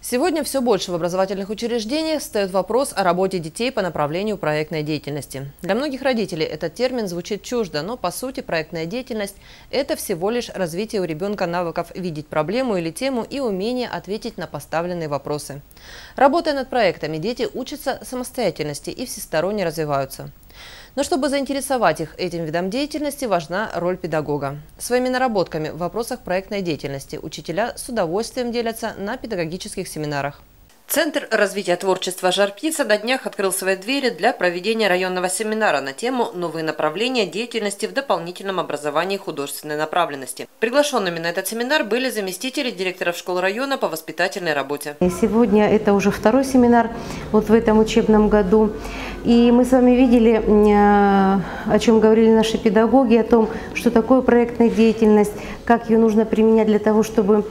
Сегодня все больше в образовательных учреждениях встает вопрос о работе детей по направлению проектной деятельности. Для многих родителей этот термин звучит чуждо, но по сути проектная деятельность – это всего лишь развитие у ребенка навыков видеть проблему или тему и умение ответить на поставленные вопросы. Работая над проектами, дети учатся самостоятельности и всесторонне развиваются. Но чтобы заинтересовать их этим видом деятельности, важна роль педагога. Своими наработками в вопросах проектной деятельности учителя с удовольствием делятся на педагогических семинарах. Центр развития творчества «Жар-Птица» на днях открыл свои двери для проведения районного семинара на тему «Новые направления деятельности в дополнительном образовании художественной направленности». Приглашенными на этот семинар были заместители директоров школ района по воспитательной работе. Сегодня это уже второй семинар в этом учебном году. И мы с вами видели, о чем говорили наши педагоги, о том, что такое проектная деятельность, как ее нужно применять для того, чтобы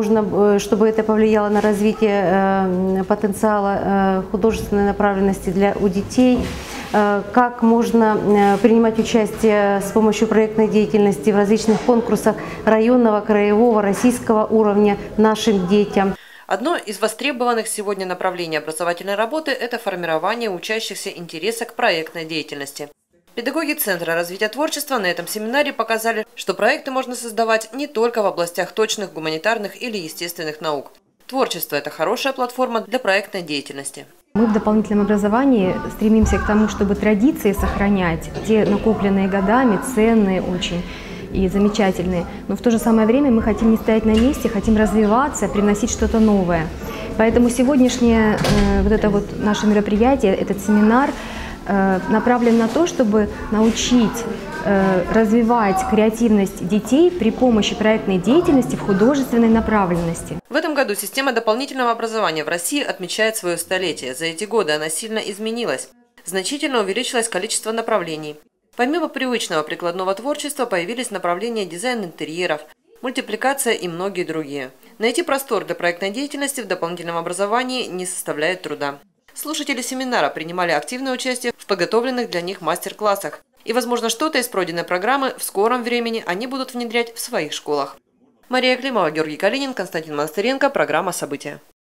чтобы это повлияло на развитие потенциала художественной направленности у детей, как можно принимать участие с помощью проектной деятельности в различных конкурсах районного, краевого, российского уровня нашим детям. Одно из востребованных сегодня направлений образовательной работы – это формирование учащихся интереса к проектной деятельности. Педагоги Центра развития творчества на этом семинаре показали, что проекты можно создавать не только в областях точных гуманитарных или естественных наук. Творчество – это хорошая платформа для проектной деятельности. Мы в дополнительном образовании стремимся к тому, чтобы традиции сохранять, те накопленные годами, ценные очень и замечательные. Но в то же самое время мы хотим не стоять на месте, хотим развиваться, приносить что-то новое. Поэтому сегодняшнее наше мероприятие, этот семинар, направлен на то, чтобы научить развивать креативность детей при помощи проектной деятельности в художественной направленности. В этом году система дополнительного образования в России отмечает свое столетие. За эти годы она сильно изменилась. Значительно увеличилось количество направлений. Помимо привычного прикладного творчества появились направления дизайн интерьеров, мультипликация и многие другие. Найти простор для проектной деятельности в дополнительном образовании не составляет труда. Слушатели семинара принимали активное участие в подготовленных для них мастер-классах. И, возможно, что-то из пройденной программы в скором времени они будут внедрять в своих школах. Мария Климова, Георгий Калинин, Константин Монастыренко. Программа «События».